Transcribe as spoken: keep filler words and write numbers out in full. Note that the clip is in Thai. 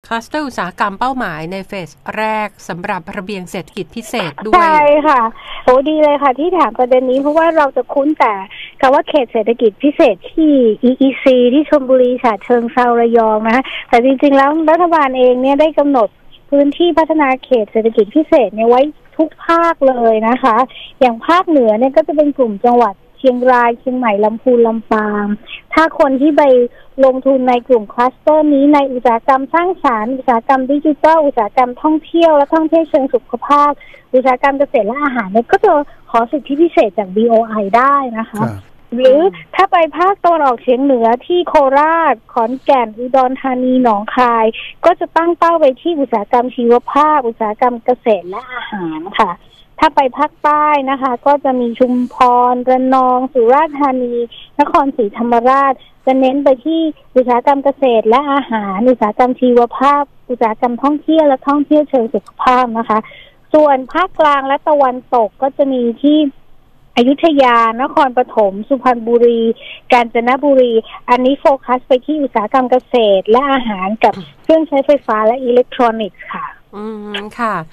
คลัสเตอร์อุตสาหกรรมเป้าหมายในเฟสแรกสำหรับระเบียงเศรษฐกิจพิเศษด้วยใช่ค่ะโอ้ดีเลยค่ะที่ถามประเด็นนี้เพราะว่าเราจะคุ้นแต่คำว่าเขตเศรษฐกิจพิเศษที่ อี อี ซี ที่ชลบุรีฉะเชิงเทราระยองนะคะแต่จริงๆแล้วรัฐบาลเองเนี่ยได้กำหนดพื้นที่พัฒนาเขตเศรษฐกิจพิเศษเนี่ยไว้ทุกภาคเลยนะคะอย่างภาคเหนือเนี่ยก็จะเป็นกลุ่มจังหวัดเชียงรายเชียงใหม่ลำพูนลำปางถ้าคนที่ไปลงทุนในกลุ่มคลัสเตอร์นี้ในอุตสาหกรรมสร้างสรรค์อุตสาหกรรมดิจิทัลอุตสาหกรรมท่องเที่ยวและท่องเที่ยวเชิงสุขภาพอุตสาหกรรมเกษตรและอาหารเนี่ยก็จะขอสิทธิพิเศษจาก บี โอ ไอ ได้นะคะหรือถ้าไปภาคตะวันออกเฉียงเหนือที่โคราชขอนแก่นอุดรธานีหนองคายก็จะตั้งเป้าไปที่อุตสาหกรรมชีวภาพอุตสาหกรรมเกษตรและอาหารค่ะถ้าไปภาคใต้นะคะก็จะมีชุมพรระนองสุราษฎร์ธานีนครศรีธรรมราชจะเน้นไปที่อุตสาหกรรมเกษตรและอาหารอุตสาหกรรมชีวภาพอุตสาหกรรมท่องเที่ยวและท่องเที่ยวเชิงสุขภาพนะคะส่วนภาคกลางและตะวันตกก็จะมีที่อยุธยานครปฐมสุพรรณบุรีกาญจนบุรีอันนี้โฟกัสไปที่อุตสาหกรรมเกษตรและอาหารกับเครื่องใช้ไฟฟ้าและอิเล็กทรอนิกส์ค่ะอืมค่ะ